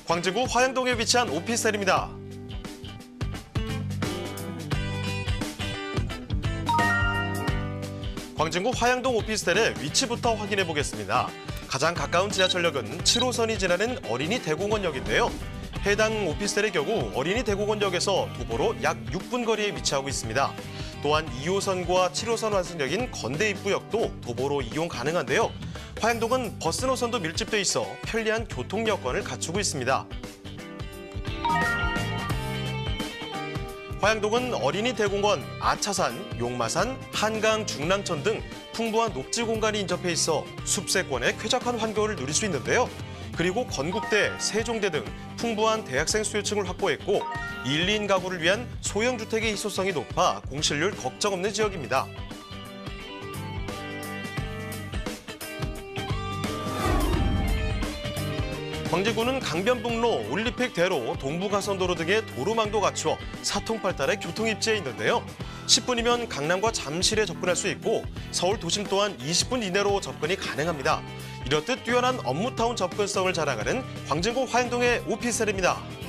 광진구 화양동에 위치한 오피스텔입니다. 광진구 화양동 오피스텔의 위치부터 확인해 보겠습니다. 가장 가까운 지하철역은 7호선이 지나는 어린이 대공원역인데요. 해당 오피스텔의 경우 어린이 대공원역에서 도보로 약 6분 거리에 위치하고 있습니다. 또한 2호선과 7호선 환승역인 건대입구역도 도보로 이용 가능한데요. 화양동은 버스 노선도 밀집돼 있어 편리한 교통 여건을 갖추고 있습니다. 화양동은 어린이 대공원, 아차산, 용마산, 한강, 중랑천 등 풍부한 녹지 공간이 인접해 있어 숲세권의 쾌적한 환경을 누릴 수 있는데요. 그리고 건국대, 세종대 등 풍부한 대학생 수요층을 확보했고 1, 2인 가구를 위한 소형 주택의 희소성이 높아 공실률 걱정 없는 지역입니다. 광진구는 강변북로, 올림픽대로, 동부가선도로 등의 도로망도 갖추어 사통팔달의 교통입지에 있는데요. 10분이면 강남과 잠실에 접근할 수 있고 서울 도심 또한 20분 이내로 접근이 가능합니다. 이렇듯 뛰어난 업무타운 접근성을 자랑하는 광진구 화양동의 오피스텔입니다.